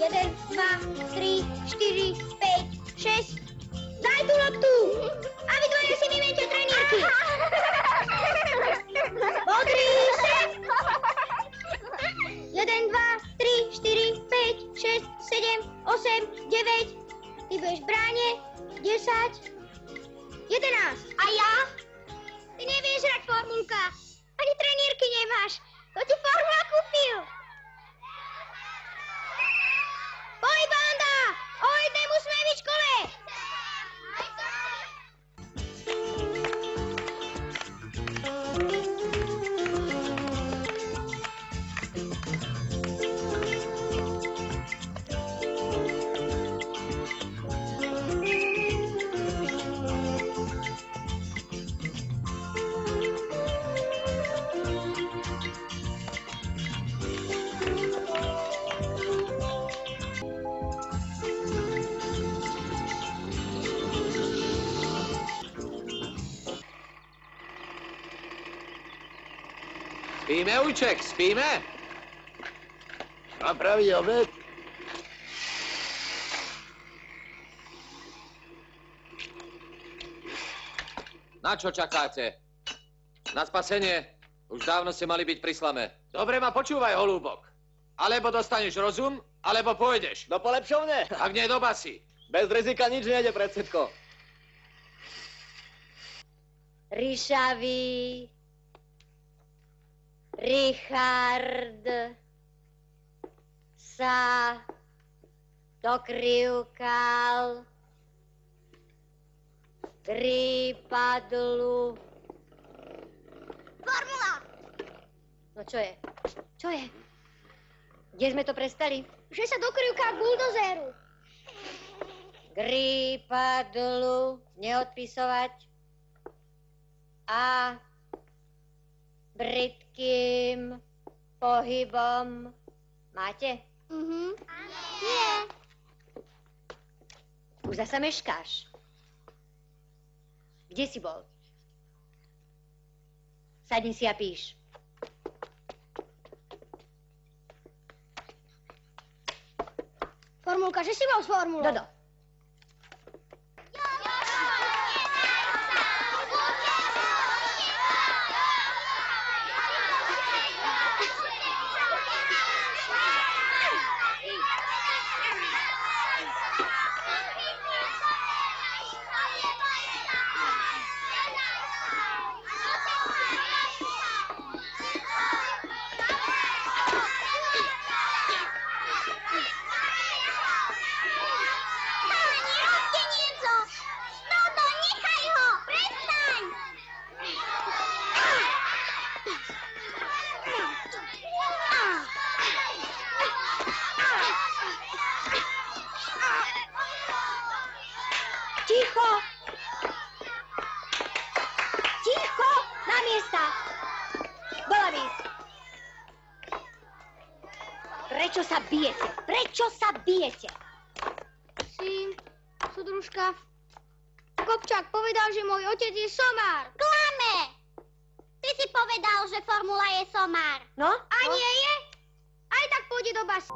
1, 2, 3, 4, 5, 6. Daj tú loptu! A vy dvaja si vymiente trenírky. Modrý, šéf! 1, 2, 3, 4, 5, 6, 7, 8, 9. Ty budeš v bráne. 10, 11. A ja? Ty nevieš hrať, Formulka. Ani trenírky nemáš. To ti Formula kúpil. Poj, banda! O jednej musíme byť v škole. Spíme, Ujček, spíme? A pravý obed? Na čo čakáte? Na spasenie? Už dávno ste mali byť pri slame. Dobre ma počúvaj, holúbok. Alebo dostaneš rozum, alebo pôjdeš. Do polepšovne? Ak nie, do basy. Bez rizika nič nejde, predsedko. Ríšavý, Richard sa dokrivkal prípadlu. Formula! No čo je? Čo je? Kde sme to prestali? Že sa dokrivkal k buldozéru. Prípadlu neodpisovať a brytkým pohybom. Máte? Nie. Už zasa meškáš. Kde si bol? Sadni si a píš. Formulka, že si bol s formulou? Dodo. Prečo sa bijete? Prečo sa bijete? Súdružka, Kopčák povedal, že môj otec je somár. Klame! Ty si povedal, že formula je somár. No? A nie je? Aj tak pôjde do basy.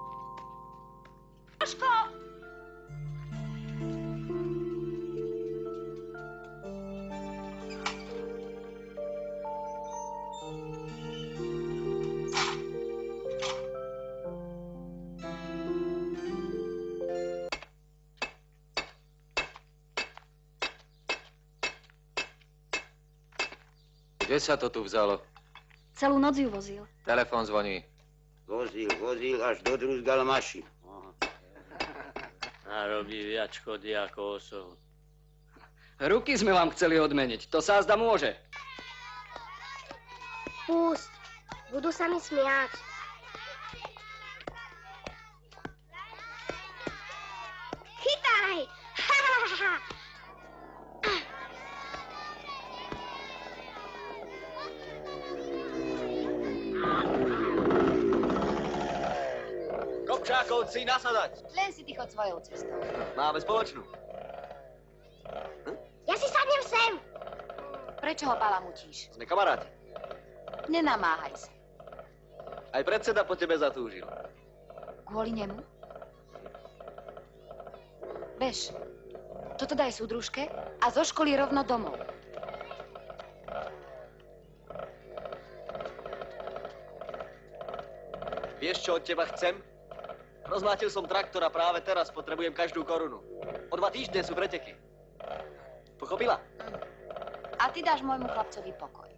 Jožko! Kde sa to tu vzalo? Celú noc ju vozil. Telefón zvoní. Vozil, až dodrúzgal maši. Narobí viac škody ako osohu. Ruky sme vám chceli odmeniť, to sa azda môže. Pusť, budú sa mi smiať. Chytaj! Ha, ha, ha. Kopčákovci, nasadať! Len si ty chod svojou cestou. Máme spoločnú. Ja si sadnem sem. Prečo ho balamutíš? Sme kamaráti. Nenamáhaj sa. Aj predseda po tebe zatúžil. Kvôli nemu? Bež. Toto daj súdružke a zo školy rovno domov. Vieš, čo od teba chcem? Rozmlátil som traktor a práve teraz potrebujem každú korunu. O 2 týždne sú preteky. Pochopila? A ty dáš môjmu chlapcovi pokoj.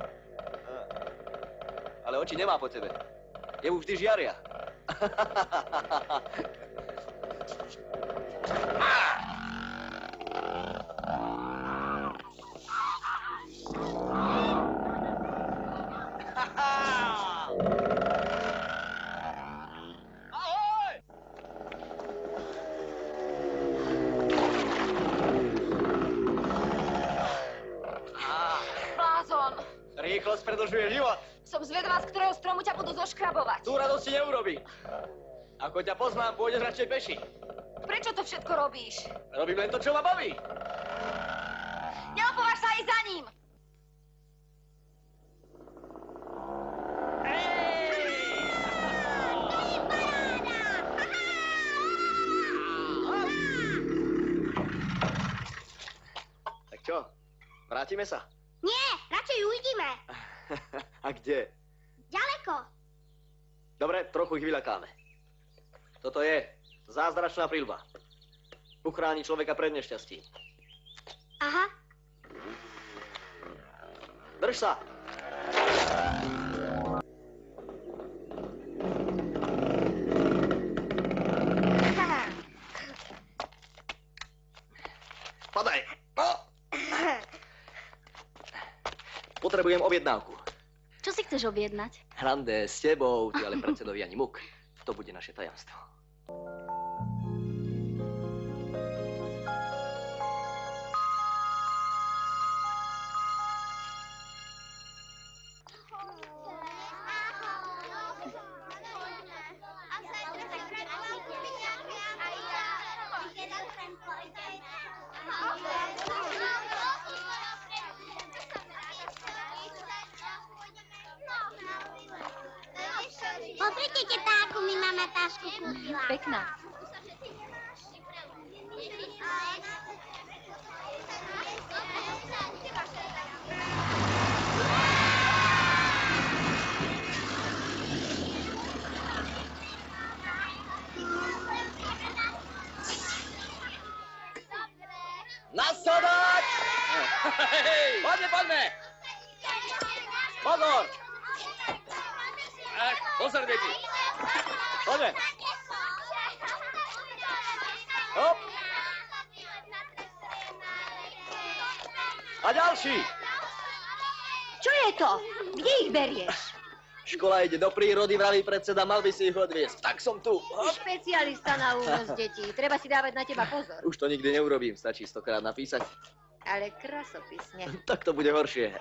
Ale oči nemá po tebe. Jemu vždy žiaria. Blázon! Rýchlosť predlžuje život. Som zvedavá, z ktorého stromu ťa budú zoškrabovať. Tú radosť ti neurobí. Ako ťa poznám, pôjdeš radšej peši. Prečo to všetko robíš? Robím len to, čo ma baví. Neopováž sa ísť za ním! Tak čo? Vrátime sa? Nie, radšej ujdime. A kde? Ďaleko. Dobre, trochu ich vyľakáme. Toto je zázračná príľba. Uchráni človeka pred nešťastím. Aha. Drž sa! Padaj! No. Potrebujem objednávku. Čo si chceš objednať? Hrande s tebou, ty ale predsedovi ani muk. To bude naše tajomstvo. Pozrite, tetáku, mi mama tašku kúpila. Pekná. Nasadať! Poďme, poďme! Pozor! Pozor, deti. Poďme! Hop! A ďalší! Čo je to? Kde ich berieš? Škola ide do prírody, vraví predseda, mal by si ich odviesť. Tak som tu. Hop. Špecialista na únos detí. Treba si dávať na teba pozor. Už to nikdy neurobím, stačí 100-krát napísať. Ale krasopisne. Tak to bude horšie.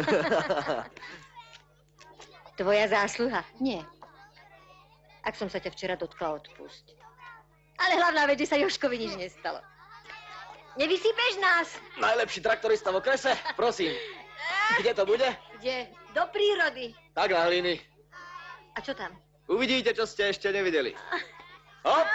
Tvoja zásluha. Nie. Ak som sa ťa včera dotkla, odpusť. Ale hlavná vec, že sa Jožkovi nič nestalo. Nevysypeš nás? Najlepší traktorista v okrese? Prosím. Kde to bude? Kde? Do prírody. Tak na hliny. A čo tam? Uvidíte, čo ste ešte nevideli. Hop!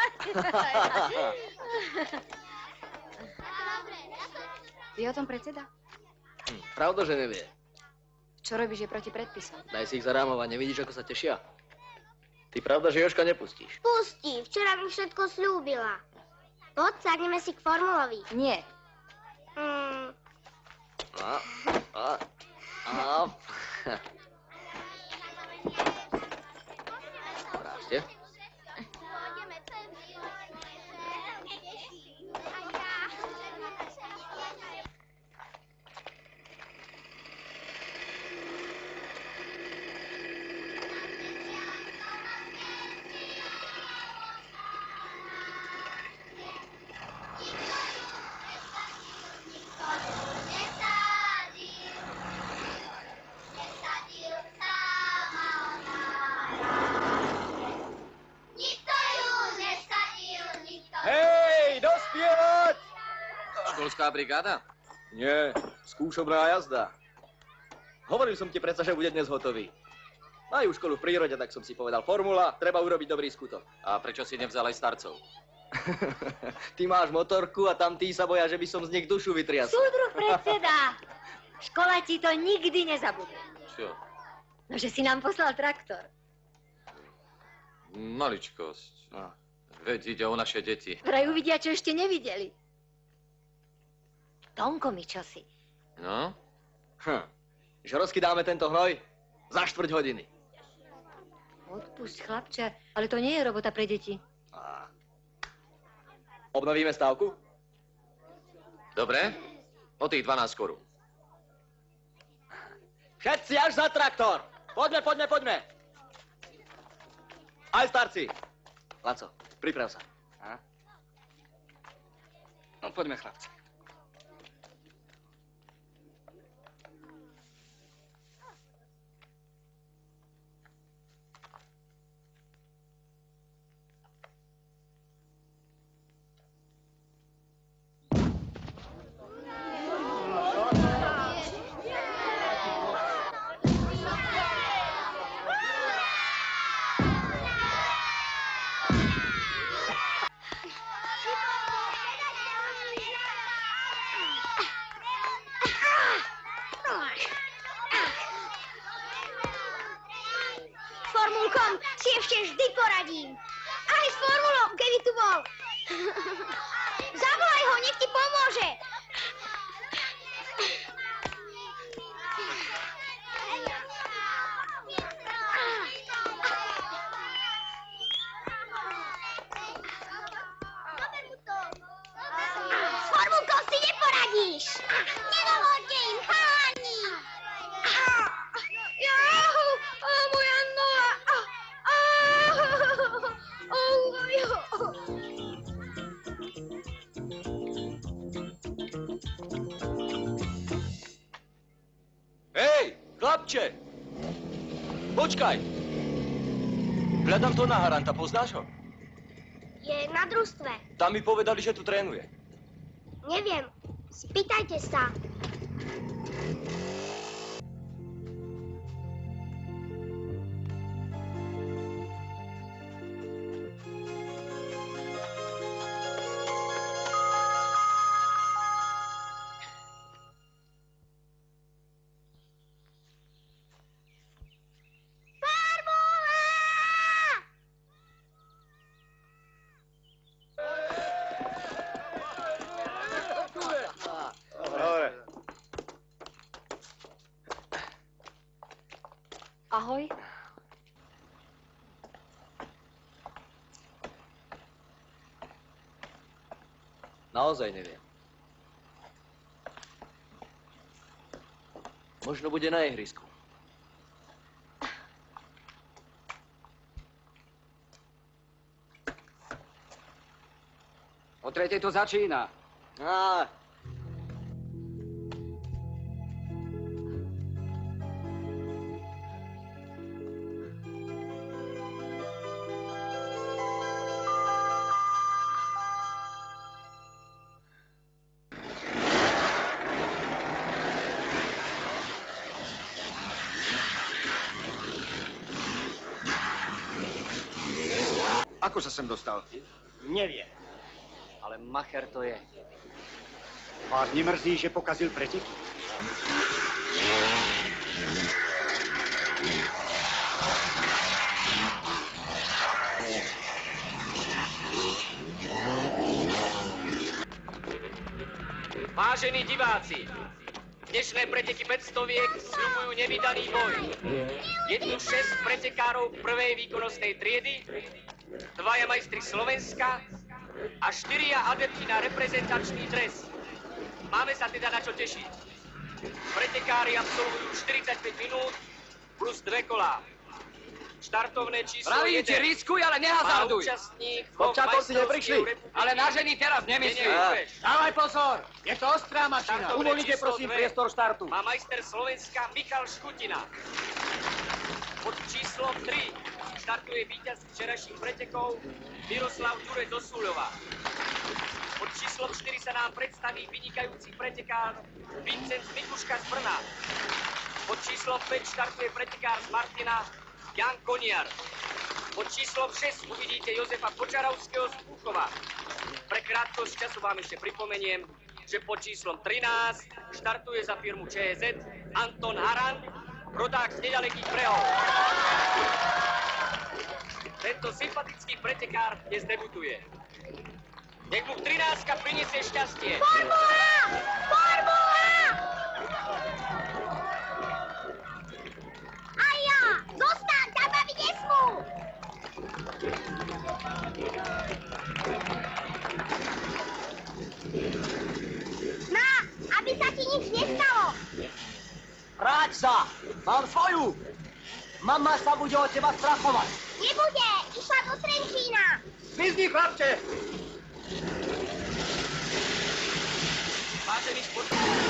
Vie o tom predseda? Pravda, že nevie. Čo robíš je proti predpisom? Daj si ich zarámovať, nevidíš, ako sa tešia? Ty pravda, že Jožka nepustíš? Pustí, včera mi všetko slúbila. Poď, sadneme si k formulovi. Nie. Prášte. Školská brigáda? Nie, skúšobná jazda. Hovoril som ti predsa, že bude dnes hotový. Majú školu v prírode, tak som si povedal formula, treba urobiť dobrý skutok. A prečo si nevzal aj starcov? Ty máš motorku a tam tí sa boja, že by som z nich dušu vytriasol. Súdruh predseda, škola ti to nikdy nezabudne. Čo? No, že si nám poslal traktor. Maličkosť. No. Veď ide o naše deti. Vraj uvidia, čo ešte nevideli. Tonko mi čosi. No? Že rozkydáme tento hnoj za 4 hodiny. Odpusť, chlapče, ale to nie je robota pre deti. Obnovíme stávku? Dobre, o tých 12 korún. Všetci až za traktor! Poďme! Aj starci! Laco, priprav sa. No poďme, chlapci. S formulkom si ešte vždy poradím. Aj s formulou, keby tu bol. Zavolaj ho, nech ti pomôže. S formulkou si neporadíš. Nedovolte im, chalani. Moja noha. Hej, chlapče! Počkaj! Hľadám to na Haranta, poznáš ho? Je na družstve. Tam mi povedali, že tu trénuje. Neviem. Spýtajte sa. Ahoj. Naozaj neviem. Možno bude na ihrisku. O 3:00 to začína. Ako sa sem dostal? Neviem. Ale macher to je. Vás nemrzí, že pokazil preteky? Vážení diváci, dnešné preteky 500-viek sľubujú nevydaný boj. Je tu 6 pretekárov prvej výkonnostnej triedy, 2 majstri Slovenska a 4 adepti na reprezentačný dres. Máme sa teda na čo tešiť. Pretekári absolvujú 45 minút plus 2 kolá. Štartovné číslo 1. Pravím ti, riskuj, ale nehazarduj. Účastník Bobčákov si neprišli. Ale na ženy teraz nemyslím. Dávaj pozor, je to ostrá mašina. Uvoľnite prosím priestor štartu. Má majster Slovenska Michal Škutina. Pod číslom 3 štartuje víťaz včerajších pretekov Miroslav Ďurec zo Súľova. Pod číslom 4 sa nám predstaví vynikajúci pretekár Vincent Mikuška z Brna. Pod číslom 5 štartuje pretekár z Martina Jan Koniar. Pod číslom 6 uvidíte Jozefa Počarovského z Púchova. Pre krátkosť času vám ešte pripomeniem, že pod číslom 13 štartuje za firmu ČZ Anton Harant, rodák z nedalekých brehov. Tento sympatický pretekár dnes debutuje. Nech mu 13 prinesie šťastie. Formula! Formula! A ja! Zostaň, tam baví nesmú! Na, aby sa ti nič nestalo! Vráť sa! Mám svoju! Mama sa bude od teba strachovať. Nebude, išla do Trenčína. Zmizni, chlapče! Vážený sport...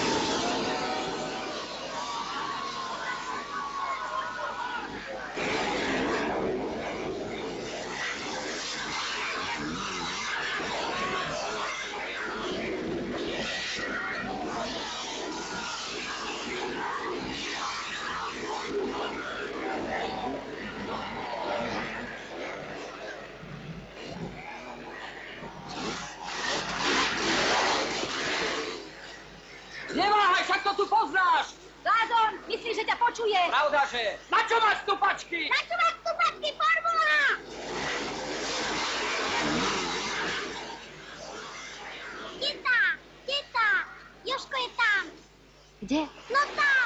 Neváhaj, však to tu poznáš! Lázon, myslíš, že ťa počuje? Pravdaže? Na čo máš stupačky? Na čo máš stupačky, Formula? Teta, Jožko je tam. Kde? No tam.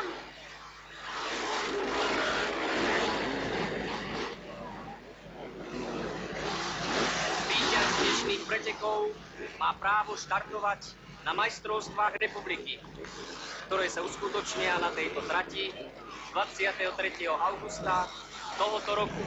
Víťaz dnešných pretekov má právo štartovať na majstrovstvách republiky, ktoré sa uskutočnia na tejto trati 23. augusta tohoto roku.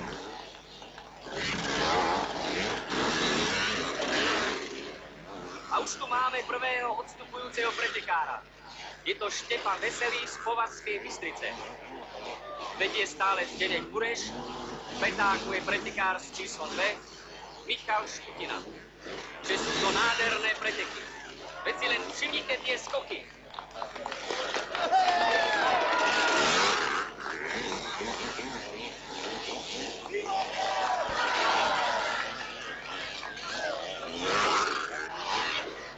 A už tu máme prvého odstupujúceho pretekára. Je to Štefan Veselý z Povazskej Bystrice. Vedie stále Zdeněk Bureš, v petáku je pretekár s číslom 2, Michal Škutina. Že sú to nádherné preteky. Veď si len všimnite tie skoky.